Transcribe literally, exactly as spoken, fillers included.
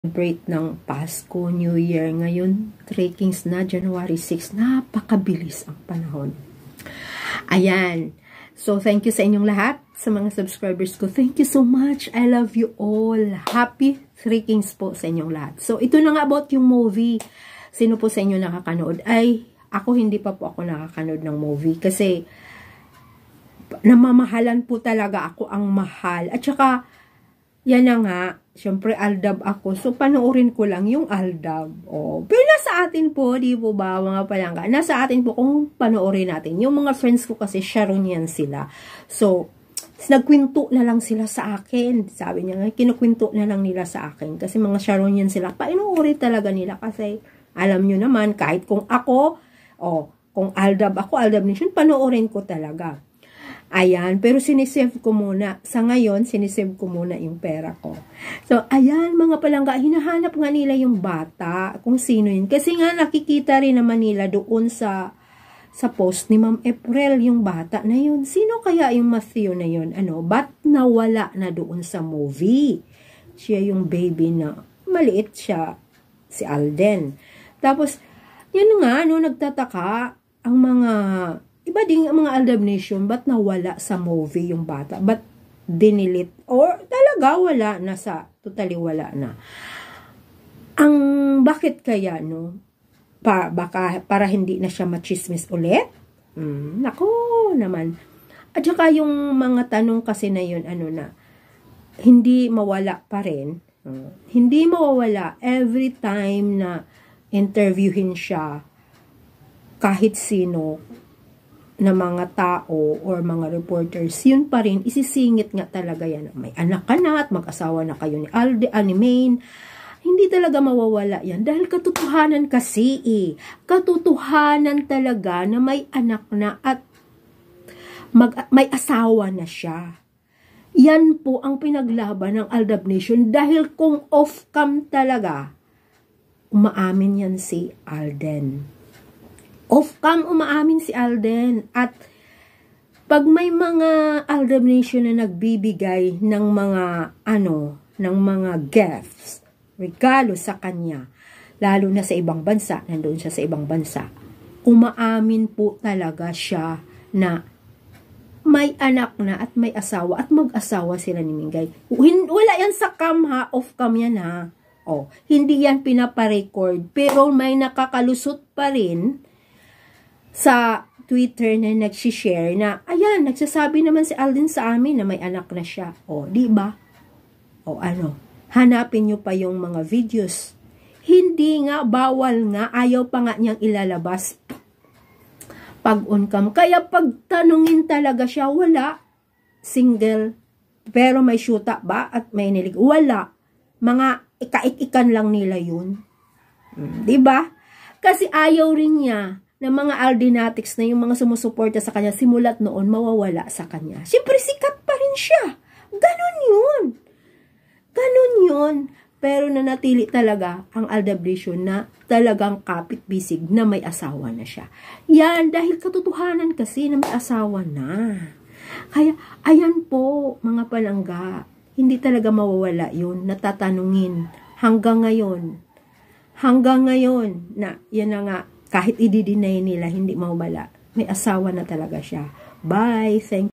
celebrate ng Pasko, New Year. Ngayon, Three Kings na, January six. Napakabilis ang panahon. Ayan. So, thank you sa inyong lahat. Sa mga subscribers ko, thank you so much. I love you all. Happy Three Kings po sa inyong lahat. So, ito na nga about yung movie. Sino po sa inyo nakakanood? Ay, ako hindi pa po ako nakakanood ng movie. Kasi, namamahalan po talaga ako ang mahal. At saka, yan na nga, syempre Aldab ako. So, panoorin ko lang yung Aldab. Oh, pero nasa atin po, di po ba, mga palangga? Nasa atin po kung panoorin natin. Yung mga friends ko kasi, Sharonian sila. So, nagkwento na lang sila sa akin. Sabi niya nga, kinukwento na lang nila sa akin. Kasi mga Sharonian sila. Painuuri talaga nila. Kasi, alam nyo naman, kahit kung ako, oh, kung Aldab ako, Aldab Nation, panoorin ko talaga. Ayan, pero sinisave ko muna. Sa ngayon, sinisave ko muna yung pera ko. So, ayan, mga palangga, hinahanap nga nila yung bata, kung sino yun. Kasi nga, nakikita rin naman nila doon sa sa post ni Ma'am April, yung bata na yun. Sino kaya yung Matthew na yun? Ano, ba't nawala na doon sa movie? Siya yung baby na maliit siya, si Alden. Tapos, yun nga, no, nagtataka ang mga iba din ang mga Aldab Nation, ba't nawala sa movie yung bata? Ba't dinilit? Or talaga wala na sa, totally wala na. Ang, bakit kaya, no? Pa, baka, para hindi na siya machismis ulit? Hmm, nako naman. At saka yung mga tanong kasi na yun, ano na, hindi mawala pa rin. Uh, hindi mawawala every time na interviewin siya kahit sino na mga tao or mga reporters, yun pa rin, isisingit nga talaga yan. May anak ka na at mag-asawa na kayo ni Alde, ni Maine. Hindi talaga mawawala yan. Dahil katotohanan kasi eh. Katotohanan talaga na may anak na at mag, may asawa na siya. Yan po ang pinaglaban ng Aldab Nation. Dahil kung off-cam talaga, umaamin yan si Alden. Off-cam umaamin si Alden. At pag may mga Aldab Nation na nagbibigay ng mga ano, ng mga gifts, regalo sa kanya, lalo na sa ibang bansa, nandoon siya sa ibang bansa, umaamin po talaga siya na may anak na at may asawa at mag-asawa sila ni Mingay. Wala yan sa cam ha, off-cam yan ha. Oh, hindi yan pinaparecord, pero may nakakalusot pa rin sa Twitter na nagsishare na, ayan, nagsasabi naman si Alden sa amin na may anak na siya. O, di ba? O ano, hanapin nyo pa yung mga videos. Hindi nga, bawal nga, ayaw pa nga niyang ilalabas pag on-cam. Kaya pag tanungin talaga siya, wala. Single. Pero may shoota ba at may nilig? Wala. Mga ikaik-ikan lang nila yun. Hmm, di ba? Kasi ayaw rin niya na mga Aldenatics na yung mga sumusuporta sa kanya, simulat noon, mawawala sa kanya. Siyempre, sikat pa rin siya. Ganon yun. Ganon yun. Pero nanatili talaga ang Aldab Nation na talagang kapit-bisig na may asawa na siya. Yan, dahil katotohanan kasi na may asawa na. Kaya, ayan po, mga palangga, hindi talaga mawawala yun, natatanungin hanggang ngayon. Hanggang ngayon, na yan na nga, kahit i-deny nila, hindi mawala. May asawa na talaga siya. Bye! Thank you.